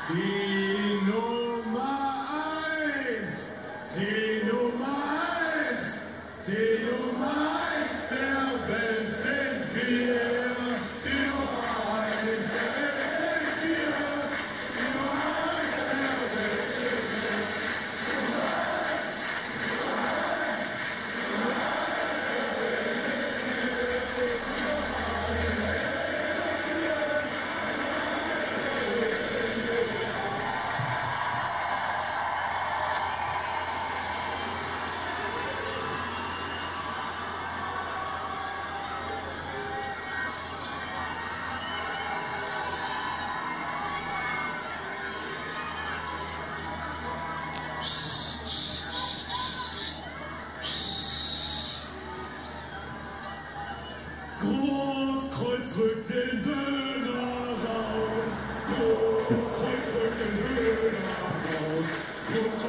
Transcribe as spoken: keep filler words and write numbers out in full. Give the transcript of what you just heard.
Die Nummer eins, die Nummer eins, die Nummer eins der Welt sind wir. Die Nummer eins der Welt sind wir. Die Nummer eins der Welt sind wir. Großkreuz rückt den Döner raus. Großkreuz rückt den Döner raus. Großkreuz